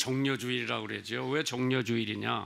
종려주일이라고 그러죠. 왜 종려주일이냐?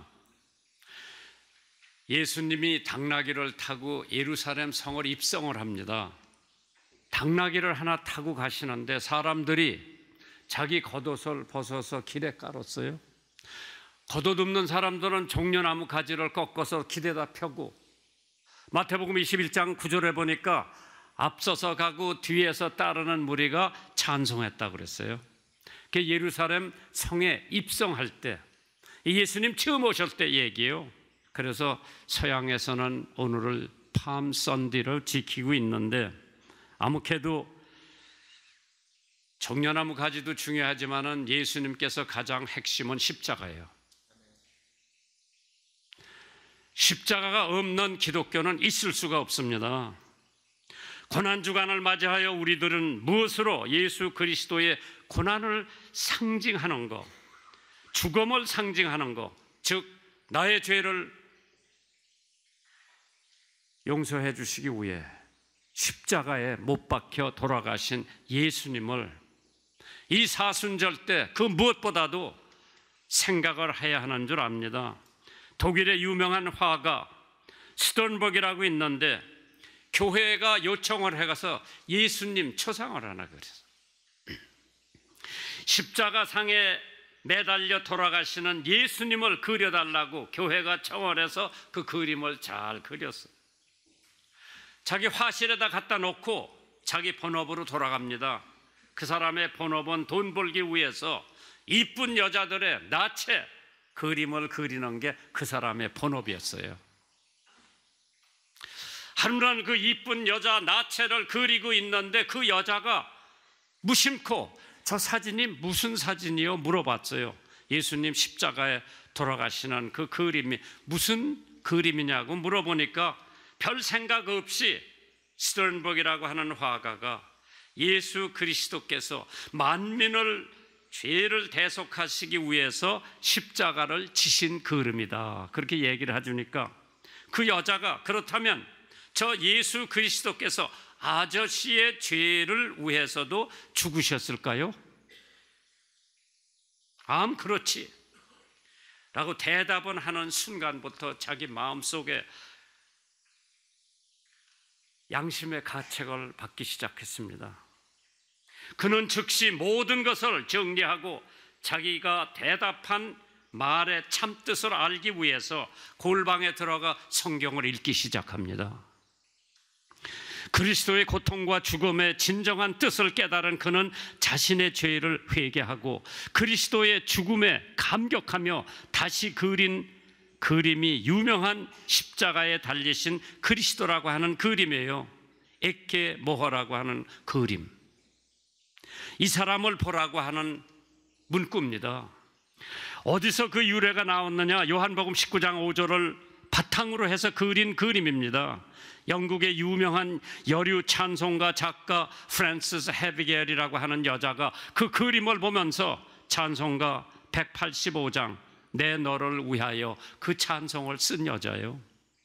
예수님이 당나귀를 타고 예루살렘 성을 입성을 합니다. 당나귀를 하나 타고 가시는데 사람들이 자기 겉옷을 벗어서 길에 깔았어요. 겉옷 없는 사람들은 종려나무 가지를 꺾어서 길에다 펴고, 마태복음 21장 9절에 보니까 앞서서 가고 뒤에서 따르는 무리가 찬송했다고 그랬어요. 그 예루살렘 성에 입성할 때, 예수님 처음 오실 때 얘기예요. 그래서 서양에서는 오늘을 팜 선디를 지키고 있는데, 아무개도 종려나무 가지도 중요하지만은 예수님께서 가장 핵심은 십자가예요. 십자가가 없는 기독교는 있을 수가 없습니다. 고난주간을 맞이하여 우리들은 무엇으로 예수 그리스도의 고난을 상징하는 것, 죽음을 상징하는 것, 즉 나의 죄를 용서해 주시기 위해 십자가에 못 박혀 돌아가신 예수님을 이 사순절 때 그 무엇보다도 생각을 해야 하는 줄 압니다. 독일의 유명한 화가 스턴버그라고 있는데, 교회가 요청을 해가서 예수님 초상을 하나 그래서 십자가상에 매달려 돌아가시는 예수님을 그려달라고 교회가 청원해서 그 그림을 잘 그렸어요. 자기 화실에다 갖다 놓고 자기 본업으로 돌아갑니다. 그 사람의 본업은 돈 벌기 위해서 이쁜 여자들의 나체 그림을 그리는 게 그 사람의 본업이었어요. 하루는 그 이쁜 여자 나체를 그리고 있는데 그 여자가 무심코 저 사진이 무슨 사진이요? 물어봤어요. 예수님 십자가에 돌아가시는 그 그림이 무슨 그림이냐고 물어보니까 별 생각 없이 스턴버그라고 하는 화가가 예수 그리스도께서 만민을 죄를 대속하시기 위해서 십자가를 지신 그림이다, 그렇게 얘기를 해주니까 그 여자가 그렇다면 저 예수 그리스도께서 아저씨의 죄를 위해서도 죽으셨을까요? 그렇지 라고 대답은 하는 순간부터 자기 마음속에 양심의 가책을 받기 시작했습니다. 그는 즉시 모든 것을 정리하고 자기가 대답한 말의 참뜻을 알기 위해서 골방에 들어가 성경을 읽기 시작합니다. 그리스도의 고통과 죽음의 진정한 뜻을 깨달은 그는 자신의 죄를 회개하고 그리스도의 죽음에 감격하며 다시 그린 그림이 유명한 십자가에 달리신 그리스도라고 하는 그림이에요. 에케 모허라고 하는 그림. 이 사람을 보라고 하는 문구입니다. 어디서 그 유래가 나왔느냐? 요한복음 19장 5절을 바탕으로 해서 그린 그림입니다. 영국의 유명한 여류 찬송가 작가 프랜시스 헤비겔이라고 하는 여자가 그 그림을 보면서 찬송가 185장 내 너를 위하여 그 찬송을 쓴 여자예요.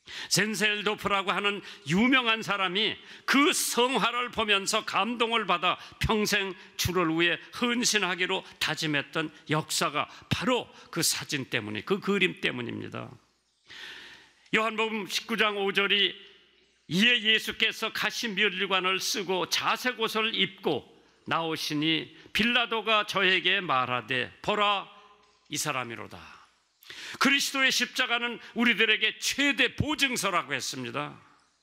젠셀도프라고 하는 유명한 사람이 그 성화를 보면서 감동을 받아 평생 주를 위해 헌신하기로 다짐했던 역사가 바로 그 사진 때문에, 그 그림 때문입니다. 요한복음 19장 5절이 이에 예수께서 가시 면류관을 쓰고 자색 옷을 입고 나오시니 빌라도가 저에게 말하되 보라 이 사람이로다. 그리스도의 십자가는 우리들에게 최대 보증서라고 했습니다.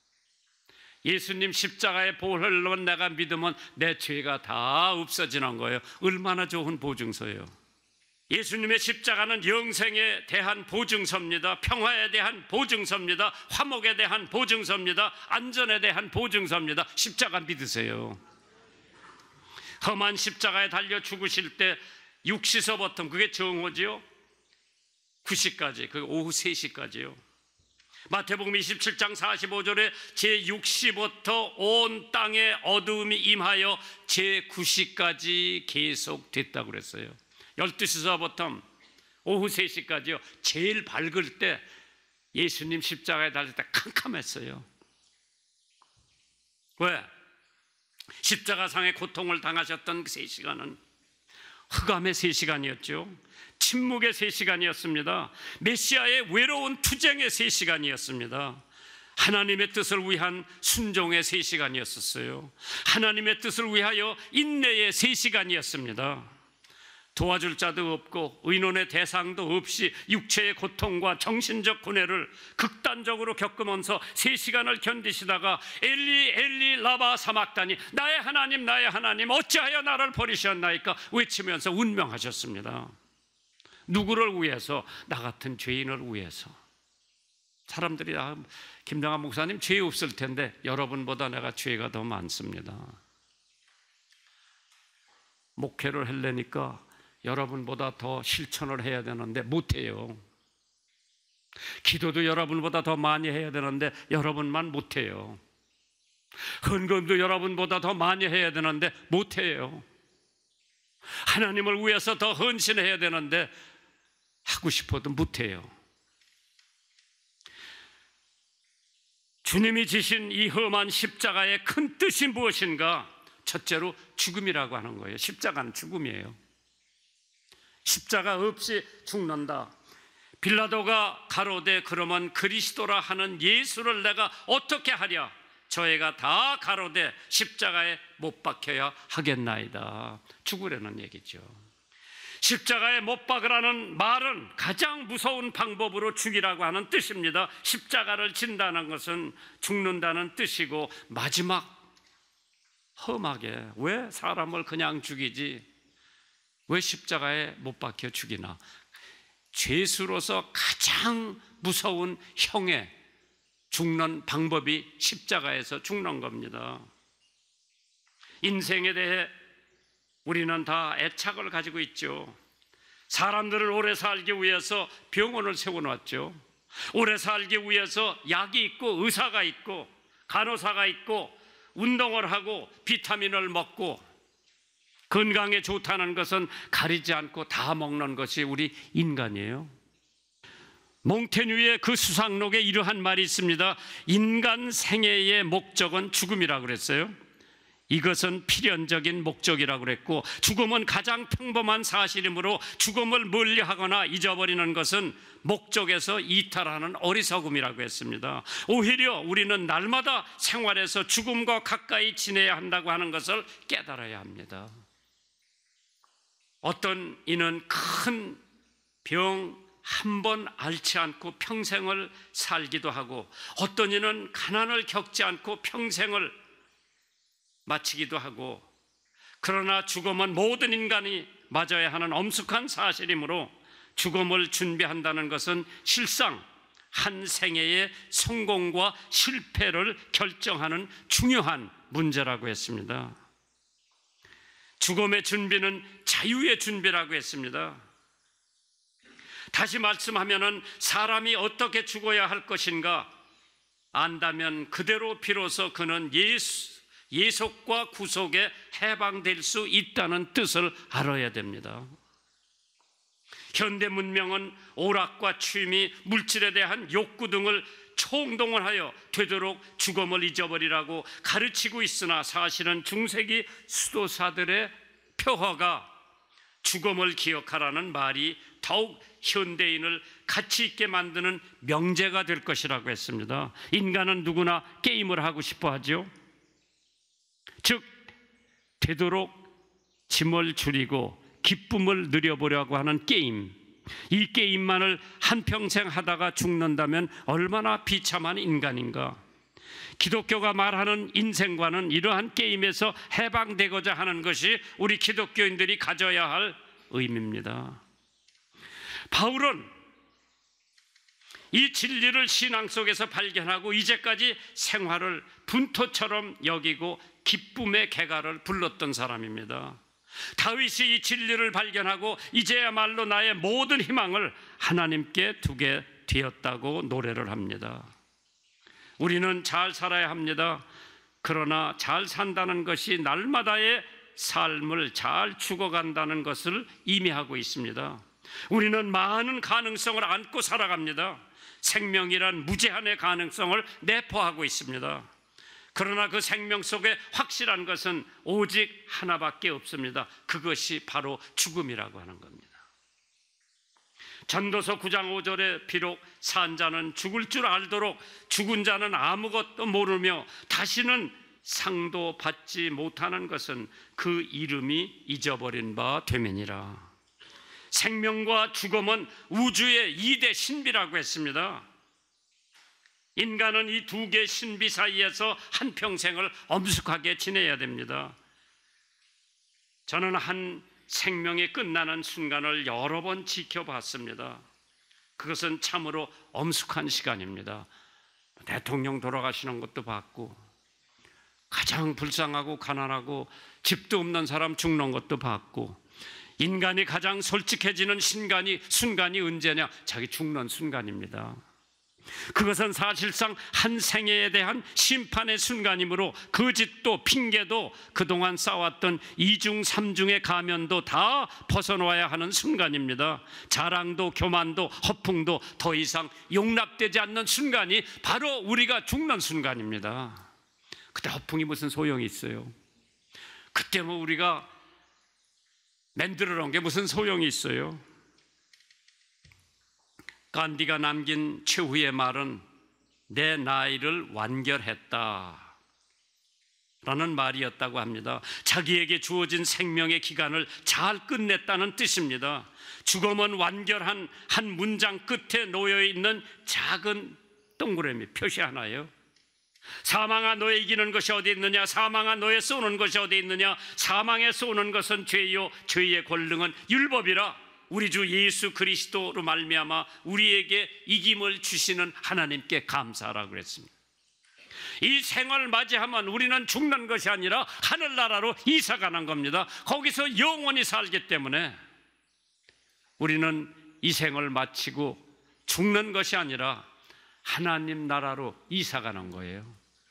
예수님 십자가에 보혈을 넣은 내가 믿으면 내 죄가 다 없어지는 거예요. 얼마나 좋은 보증서예요. 예수님의 십자가는 영생에 대한 보증서입니다. 평화에 대한 보증서입니다. 화목에 대한 보증서입니다. 안전에 대한 보증서입니다. 십자가 믿으세요. 험한 십자가에 달려 죽으실 때 6시서부터 그게 정오지요. 9시까지, 그 오후 3시까지요. 마태복음 27장 45절에 제6시부터 온 땅에 어두움이 임하여 제9시까지 계속됐다고 그랬어요. 12시서부터 오후 3시까지요. 제일 밝을 때 예수님 십자가에 달릴 때 캄캄했어요. 왜? 십자가상의 고통을 당하셨던 그 3시간은 흑암의 3시간이었죠. 침묵의 3시간이었습니다. 메시아의 외로운 투쟁의 3시간이었습니다. 하나님의 뜻을 위한 순종의 3시간이었어요. 하나님의 뜻을 위하여 인내의 3시간이었습니다. 도와줄 자도 없고 의논의 대상도 없이 육체의 고통과 정신적 고뇌를 극단적으로 겪으면서 3시간을 견디시다가 엘리 엘리 라바 사막다니, 나의 하나님 어찌하여 나를 버리셨나이까 외치면서 운명하셨습니다. 누구를 위해서? 나 같은 죄인을 위해서. 사람들이 김정한 목사님 죄 없을 텐데 여러분보다 내가 죄가 더 많습니다. 목회를 하려니까 여러분보다 더 실천을 해야 되는데 못해요. 기도도 여러분보다 더 많이 해야 되는데 여러분만 못해요. 헌금도 여러분보다 더 많이 해야 되는데 못해요. 하나님을 위해서 더 헌신해야 되는데 하고 싶어도 못해요. 주님이 지신 이 험한 십자가의 큰 뜻이 무엇인가? 첫째로 죽음이라고 하는 거예요. 십자가는 죽음이에요. 십자가 없이 죽는다. 빌라도가 가로되 그러면 그리스도라 하는 예수를 내가 어떻게 하랴? 저희가 다 가로되 십자가에 못 박혀야 하겠나이다. 죽으려는 얘기죠. 십자가에 못 박으라는 말은 가장 무서운 방법으로 죽이라고 하는 뜻입니다. 십자가를 진다는 것은 죽는다는 뜻이고, 마지막 험하게 왜 사람을 그냥 죽이지? 왜 십자가에 못 박혀 죽이나? 죄수로서 가장 무서운 형에 죽는 방법이 십자가에서 죽는 겁니다. 인생에 대해 우리는 다 애착을 가지고 있죠. 사람들을 오래 살기 위해서 병원을 세워놨죠. 오래 살기 위해서 약이 있고 의사가 있고 간호사가 있고 운동을 하고 비타민을 먹고, 건강에 좋다는 것은 가리지 않고 다 먹는 것이 우리 인간이에요. 몽테뉴의 그 수상록에 이러한 말이 있습니다. 인간 생애의 목적은 죽음이라고 그랬어요. 이것은 필연적인 목적이라고 그랬고, 죽음은 가장 평범한 사실이므로 죽음을 멀리하거나 잊어버리는 것은 목적에서 이탈하는 어리석음이라고 했습니다. 오히려 우리는 날마다 생활에서 죽음과 가까이 지내야 한다고 하는 것을 깨달아야 합니다. 어떤 이는 큰 병 한 번 앓지 않고 평생을 살기도 하고, 어떤 이는 가난을 겪지 않고 평생을 마치기도 하고, 그러나 죽음은 모든 인간이 맞아야 하는 엄숙한 사실이므로 죽음을 준비한다는 것은 실상 한 생애의 성공과 실패를 결정하는 중요한 문제라고 했습니다. 죽음의 준비는 자유의 준비라고 했습니다. 다시 말씀하면은 사람이 어떻게 죽어야 할 것인가 안다면 그대로 비로소 그는 예속과 구속에 해방될 수 있다는 뜻을 알아야 됩니다. 현대 문명은 오락과 취미, 물질에 대한 욕구 등을 총동원 하여 되도록 죽음을 잊어버리라고 가르치고 있으나, 사실은 중세기 수도사들의 표허가 죽음을 기억하라는 말이 더욱 현대인을 가치 있게 만드는 명제가 될 것이라고 했습니다. 인간은 누구나 게임을 하고 싶어 하죠. 즉 되도록 짐을 줄이고 기쁨을 누려보려고 하는 게임, 이 게임만을 한평생 하다가 죽는다면 얼마나 비참한 인간인가. 기독교가 말하는 인생관은 이러한 게임에서 해방되고자 하는 것이 우리 기독교인들이 가져야 할 의미입니다. 바울은 이 진리를 신앙 속에서 발견하고 이제까지 생활을 분토처럼 여기고 기쁨의 개가를 불렀던 사람입니다. 다윗이 이 진리를 발견하고 이제야말로 나의 모든 희망을 하나님께 두게 되었다고 노래를 합니다. 우리는 잘 살아야 합니다. 그러나 잘 산다는 것이 날마다의 삶을 잘 죽어간다는 것을 의미하고 있습니다. 우리는 많은 가능성을 안고 살아갑니다. 생명이란 무제한의 가능성을 내포하고 있습니다. 그러나 그 생명 속에 확실한 것은 오직 하나밖에 없습니다. 그것이 바로 죽음이라고 하는 겁니다. 전도서 9장 5절에 비록 산 자는 죽을 줄 알도록 죽은 자는 아무것도 모르며 다시는 상도 받지 못하는 것은 그 이름이 잊어버린 바 되매니라. 생명과 죽음은 우주의 2대 신비라고 했습니다. 인간은 이 두 개의 신비 사이에서 한평생을 엄숙하게 지내야 됩니다. 저는 한 생명이 끝나는 순간을 여러 번 지켜봤습니다. 그것은 참으로 엄숙한 시간입니다. 대통령 돌아가시는 것도 봤고, 가장 불쌍하고 가난하고 집도 없는 사람 죽는 것도 봤고, 인간이 가장 솔직해지는 순간이 언제냐? 자기 죽는 순간입니다. 그것은 사실상 한 생애에 대한 심판의 순간이므로 거짓도 핑계도 그동안 쌓았던 이중 삼중의 가면도 다 벗어놓아야 하는 순간입니다. 자랑도 교만도 허풍도 더 이상 용납되지 않는 순간이 바로 우리가 죽는 순간입니다. 그때 허풍이 무슨 소용이 있어요? 그때 뭐 우리가 만들어 놓은 게 무슨 소용이 있어요? 간디가 남긴 최후의 말은 내 나이를 완결했다 라는 말이었다고 합니다. 자기에게 주어진 생명의 기간을 잘 끝냈다는 뜻입니다. 죽음은 완결한 한 문장 끝에 놓여있는 작은 동그라미 표시 하나예요. 사망아 너의 이기는 것이 어디 있느냐? 사망아 너의 쏘는 것이 어디 있느냐? 사망에 쏘는 것은 죄요 죄의 권능은 율법이라. 우리 주 예수 그리스도로 말미암아 우리에게 이김을 주시는 하나님께 감사하라고 그랬습니다. 이 생을 맞이하면 우리는 죽는 것이 아니라 하늘나라로 이사가는 겁니다. 거기서 영원히 살기 때문에 우리는 이 생을 마치고 죽는 것이 아니라 하나님 나라로 이사가는 거예요.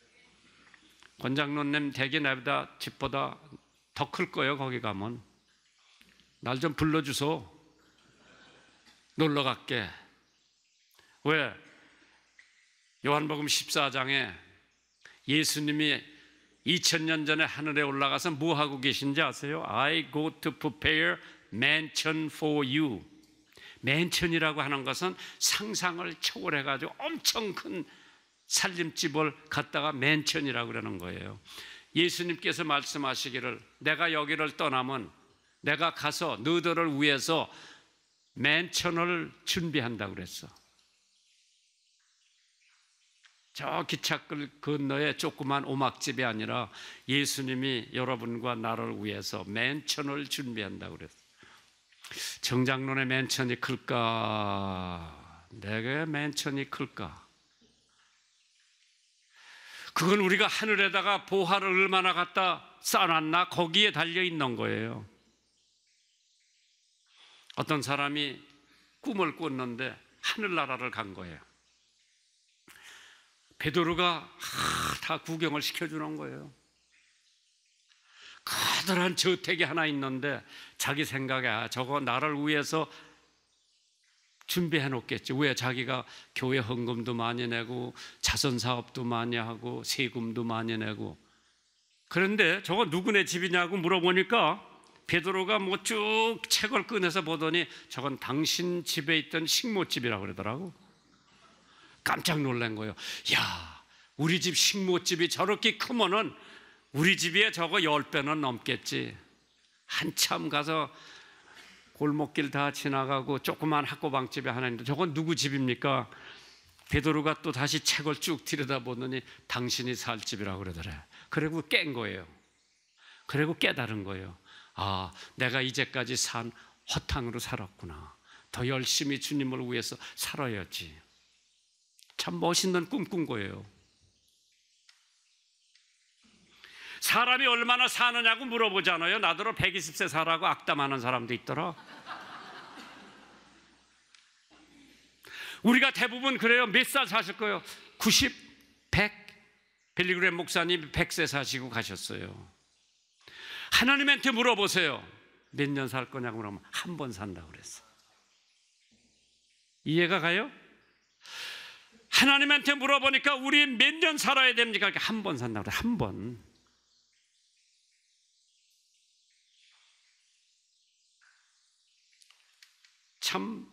권장로님 댁이 나보다 집보다 더 클 거예요. 거기 가면 날 좀 불러주소. 놀러 갈게. 왜? 요한복음 14장에 예수님이 2000년 전에 하늘에 올라가서 뭐 하고 계신지 아세요? I go to prepare mansion for you. 맨션이라고 하는 것은 상상을 초월해가지고 엄청 큰 살림집을 갖다가 맨션이라고 그러는 거예요. 예수님께서 말씀하시기를 내가 여기를 떠나면 내가 가서 너희들을 위해서 맨션을 준비한다고 그랬어. 저 기찻길 건너에 조그만 오막집이 아니라 예수님이 여러분과 나를 위해서 맨션을 준비한다고 그랬어. 정장론의 맨션이 클까? 내게 맨션이 클까? 그건 우리가 하늘에다가 보화를 얼마나 갖다 쌓아놨나 거기에 달려있는 거예요. 어떤 사람이 꿈을 꿨는데 하늘나라를 간 거예요. 베드로가 다 구경을 시켜주는 거예요. 커다란 저택이 하나 있는데 자기 생각에 저거 나를 위해서 준비해 놓겠지. 왜? 자기가 교회 헌금도 많이 내고 자선사업도 많이 하고 세금도 많이 내고. 그런데 저거 누구네 집이냐고 물어보니까 베드로가 뭐 쭉 책을 꺼내서 보더니 저건 당신 집에 있던 식모집이라고 그러더라고. 깜짝 놀란 거예요. 야, 우리 집 식모집이 저렇게 크면은 우리 집에 저거 10배는 넘겠지. 한참 가서 골목길 다 지나가고 조그만 학고방집에 하나 있는데 저건 누구 집입니까? 베드로가 또 다시 책을 쭉 들여다보더니 당신이 살 집이라고 그러더래. 그리고 깬 거예요. 그리고 깨달은 거예요. 아, 내가 이제까지 산 허탕으로 살았구나. 더 열심히 주님을 위해서 살아야지. 참 멋있는 꿈 꾼 거예요. 사람이 얼마나 사느냐고 물어보잖아요. 나더러 120세 살라고 악담하는 사람도 있더라. 우리가 대부분 그래요. 몇 살 사실 거예요? 90, 100. 빌리그램 목사님 100세 사시고 가셨어요. 하나님한테 물어보세요. 몇 년 살 거냐고 물으면 한 번 산다고 그랬어. 이해가 가요? 하나님한테 물어보니까 우리 몇 년 살아야 됩니까? 한 번 산다고 그래. 한 번. 참,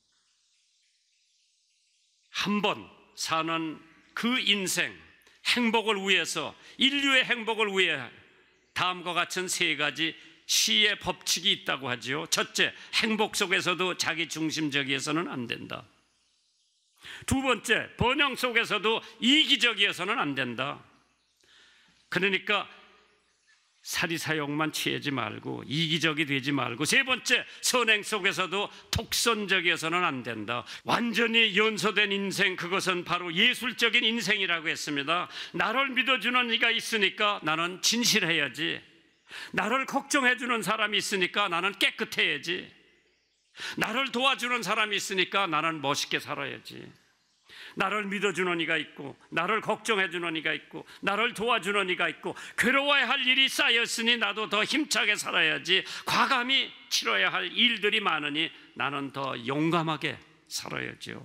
한 번 사는 그 인생, 행복을 위해서, 인류의 행복을 위해 다음과 같은 세 가지 시의 법칙이 있다고 하지요. 첫째, 행복 속에서도 자기 중심적이어서는 안 된다. 두 번째, 번영 속에서도 이기적이어서는 안 된다. 그러니까 사리사욕만 취하지 말고 이기적이 되지 말고, 세 번째, 선행 속에서도 독선적이어서는 안 된다. 완전히 연소된 인생, 그것은 바로 예술적인 인생이라고 했습니다. 나를 믿어주는 이가 있으니까 나는 진실해야지. 나를 걱정해주는 사람이 있으니까 나는 깨끗해야지. 나를 도와주는 사람이 있으니까 나는 멋있게 살아야지. 나를 믿어주는 이가 있고, 나를 걱정해주는 이가 있고, 나를 도와주는 이가 있고, 괴로워야 할 일이 쌓였으니 나도 더 힘차게 살아야지. 과감히 치러야 할 일들이 많으니 나는 더 용감하게 살아야죠.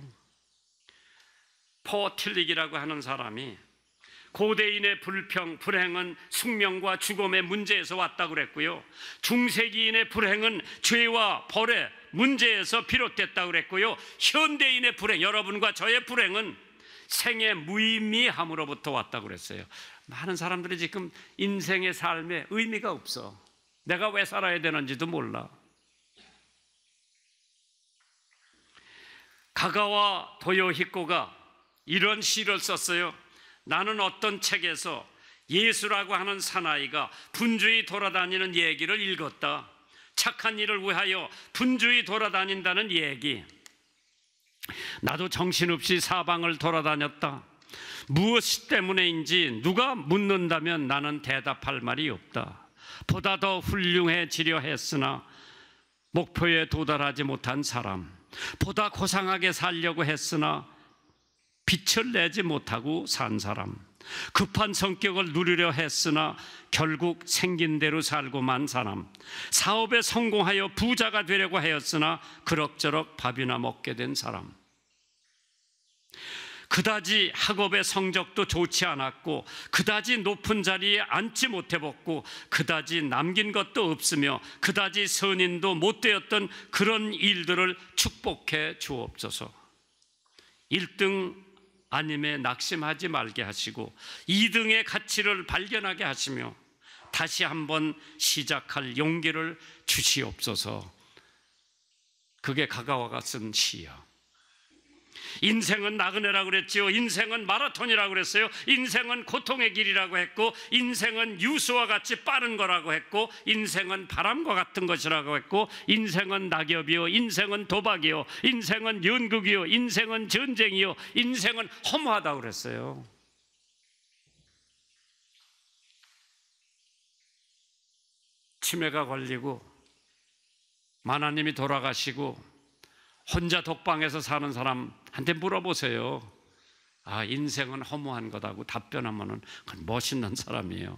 포틸릭이라고 하는 사람이 고대인의 불행은 숙명과 죽음의 문제에서 왔다고 그랬고요. 중세기인의 불행은 죄와 벌의 문제에서 비롯됐다고 그랬고요. 현대인의 불행, 여러분과 저의 불행은 생의 무의미함으로부터 왔다고 그랬어요. 많은 사람들이 지금 인생의 삶에 의미가 없어. 내가 왜 살아야 되는지도 몰라. 가가와 도요히코가 이런 시를 썼어요. 나는 어떤 책에서 예수라고 하는 사나이가 분주히 돌아다니는 얘기를 읽었다. 착한 일을 위하여 분주히 돌아다닌다는 얘기. 나도 정신없이 사방을 돌아다녔다. 무엇 때문에인지 누가 묻는다면 나는 대답할 말이 없다. 보다 더 훌륭해지려 했으나 목표에 도달하지 못한 사람, 보다 고상하게 살려고 했으나 빛을 내지 못하고 산 사람, 급한 성격을 누리려 했으나 결국 생긴 대로 살고만 사람, 사업에 성공하여 부자가 되려고 하였으나 그럭저럭 밥이나 먹게 된 사람, 그다지 학업의 성적도 좋지 않았고 그다지 높은 자리에 앉지 못해봤고 그다지 남긴 것도 없으며 그다지 선인도 못 되었던 그런 일들을 축복해 주옵소서. 1등 아님에 낙심하지 말게 하시고 2등의 가치를 발견하게 하시며 다시 한번 시작할 용기를 주시옵소서. 그게 가가와가 쓴 시야. 인생은 나그네라고 그랬지요. 인생은 마라톤이라고 그랬어요. 인생은 고통의 길이라고 했고, 인생은 유수와 같이 빠른 거라고 했고, 인생은 바람과 같은 것이라고 했고, 인생은 낙엽이요, 인생은 도박이요, 인생은 연극이요, 인생은 전쟁이요, 인생은 허무하다고 그랬어요. 치매가 걸리고 만화님이 돌아가시고 혼자 독방에서 사는 사람한테 물어보세요. 아, 인생은 허무한 거다고 답변하면은 그건 멋있는 사람이에요.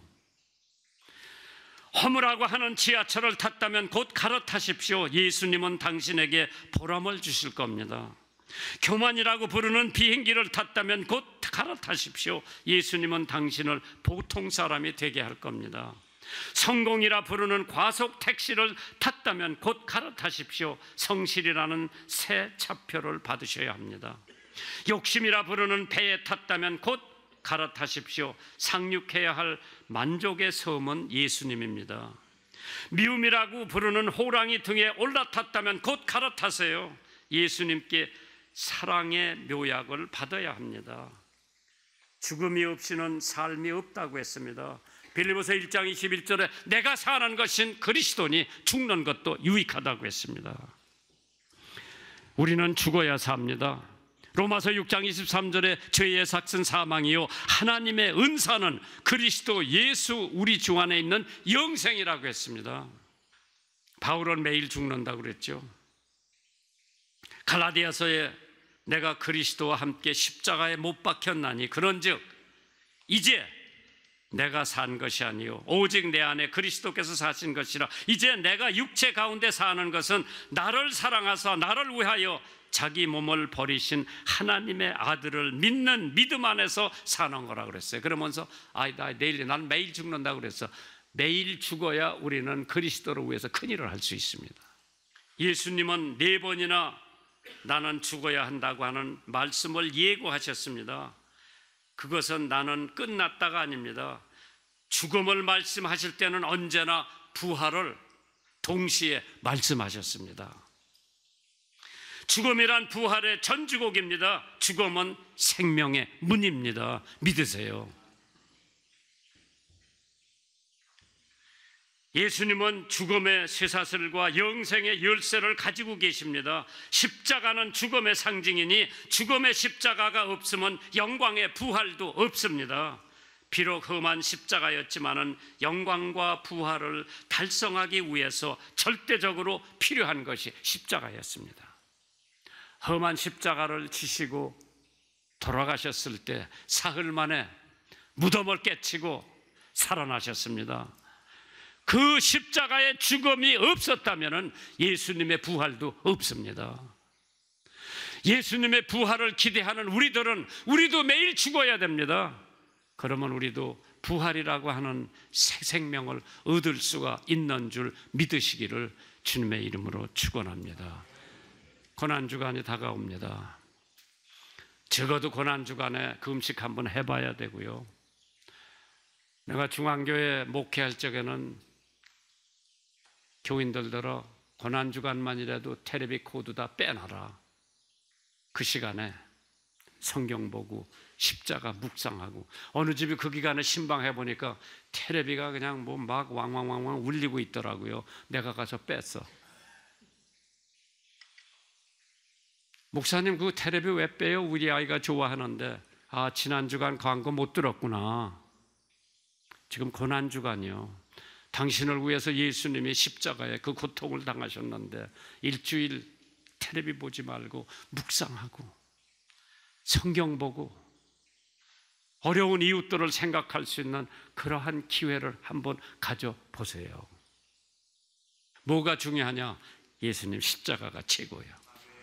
허무라고 하는 지하철을 탔다면 곧 갈아타십시오. 예수님은 당신에게 보람을 주실 겁니다. 교만이라고 부르는 비행기를 탔다면 곧 갈아타십시오. 예수님은 당신을 보통 사람이 되게 할 겁니다. 성공이라 부르는 과속 택시를 탔다면 곧 갈아타십시오. 성실이라는 새 차표를 받으셔야 합니다. 욕심이라 부르는 배에 탔다면 곧 갈아타십시오. 상륙해야 할 만족의 섬은 예수님입니다. 미움이라고 부르는 호랑이 등에 올라탔다면 곧 갈아타세요. 예수님께 사랑의 묘약을 받아야 합니다. 죽음이 없이는 삶이 없다고 했습니다. 빌립보서 1장 21절에 내가 사는 것은 그리스도니 죽는 것도 유익하다고 했습니다. 우리는 죽어야 삽니다. 로마서 6장 23절에 죄의 삭은 사망이요 하나님의 은사는 그리스도 예수 우리 중 안에 있는 영생이라고 했습니다. 바울은 매일 죽는다고 그랬죠. 갈라디아서에 내가 그리스도와 함께 십자가에 못 박혔나니 그런즉 이제 내가 산 것이 아니요 오직 내 안에 그리스도께서 사신 것이라. 이제 내가 육체 가운데 사는 것은 나를 사랑하사 나를 위하여 자기 몸을 버리신 하나님의 아들을 믿는 믿음 안에서 사는 거라 그랬어요. 그러면서 난 매일 죽는다고 그랬어. 매일 죽어야 우리는 그리스도를 위해서 큰일을 할 수 있습니다. 예수님은 4번이나 나는 죽어야 한다고 하는 말씀을 예고하셨습니다. 그것은 나는 끝났다가 아닙니다. 죽음을 말씀하실 때는 언제나 부활을 동시에 말씀하셨습니다. 죽음이란 부활의 전주곡입니다. 죽음은 생명의 문입니다. 믿으세요. 예수님은 죽음의 쇠사슬과 영생의 열쇠를 가지고 계십니다. 십자가는 죽음의 상징이니 죽음의 십자가가 없으면 영광의 부활도 없습니다. 비록 험한 십자가였지만은 영광과 부활을 달성하기 위해서 절대적으로 필요한 것이 십자가였습니다. 험한 십자가를 지시고 돌아가셨을 때 사흘 만에 무덤을 깨치고 살아나셨습니다. 그 십자가의 죽음이 없었다면 예수님의 부활도 없습니다. 예수님의 부활을 기대하는 우리도 매일 죽어야 됩니다. 그러면 우리도 부활이라고 하는 새 생명을 얻을 수가 있는 줄 믿으시기를 주님의 이름으로 축원합니다. 고난주간이 다가옵니다. 적어도 고난주간에 금식 한번 해봐야 되고요. 내가 중앙교회 목회할 적에는 교인들더러 고난주간만이라도 텔레비 코드 다 빼놔라. 그 시간에 성경 보고 십자가 묵상하고, 어느 집이 그 기간에 신방해보니까 텔레비가 그냥 뭐 막 왕왕왕왕 울리고 있더라고요. 내가 가서 뺐어. 목사님 그 텔레비 왜 빼요? 우리 아이가 좋아하는데. 지난주간 광고 못 들었구나. 지금 고난주간이요. 당신을 위해서 예수님이 십자가에 그 고통을 당하셨는데 일주일 텔레비 보지 말고 묵상하고 성경 보고 어려운 이웃들을 생각할 수 있는 그러한 기회를 한번 가져보세요. 뭐가 중요하냐? 예수님 십자가가 최고예요.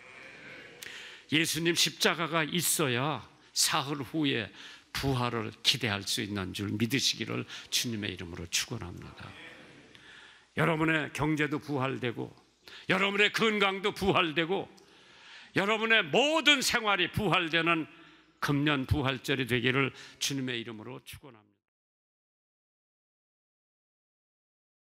예수님 십자가가 있어야 사흘 후에 부활을 기대할 수 있는 줄 믿으시기를 주님의 이름으로 축원합니다. 여러분의 경제도 부활되고 여러분의 건강도 부활되고 여러분의 모든 생활이 부활되는 금년 부활절이 되기를 주님의 이름으로 축원합니다.